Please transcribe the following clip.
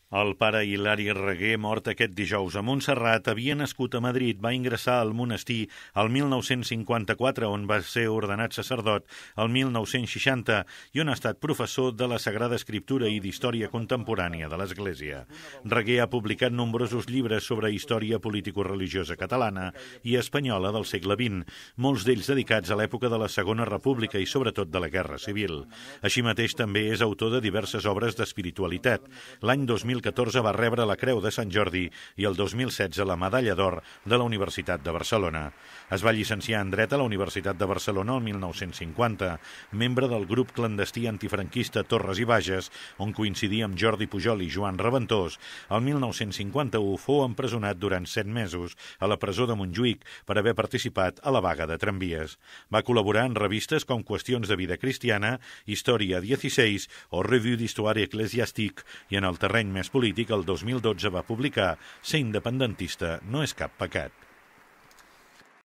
El pare Hilari Reguer, mort aquest dijous a Montserrat, havia nascut a Madrid, va ingressar al monestir el 1954, on va ser ordenat sacerdot el 1960 i on ha estat professor de la Sagrada Escriptura i d'Història Contemporània de l'Església. Reguer ha publicat nombrosos llibres sobre història político-religiosa catalana i espanyola del segle XX, molts d'ells dedicats a l'època de la Segona República i sobretot de la Guerra Civil. Així mateix també és autor de diverses obres d'espiritualitat. L'any 2014 va rebre la Creu de Sant Jordi i el 2016 la Medalla d'Or de la Universitat de Barcelona. Es va llicenciar en Dret a la Universitat de Barcelona el 1950, membre del grup clandestí antifranquista Torres i Bages, on coincidia amb Jordi Pujol i Joan Reventós. El 1951 fou empresonat durant 7 mesos a la presó de Montjuïc per haver participat a la vaga de tramvies. Va col·laborar en revistes com Qüestions de Vida Cristiana, Història 16 o Revue d'Histoire Ecclésiastique i en el terreny més polític, el 2012 va publicar Ser independentista no és cap pecat.